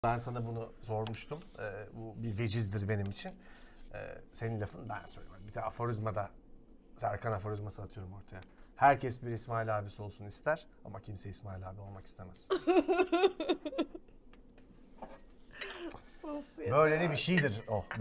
Ben sana bunu sormuştum. Bu bir vecizdir benim için. Senin lafın ben söylüyorum. Bir de aforizmada Serkan aforizması atıyorum ortaya. Herkes bir İsmail abisi olsun ister ama kimse İsmail abi olmak istemez. Böyle de bir şeydir o.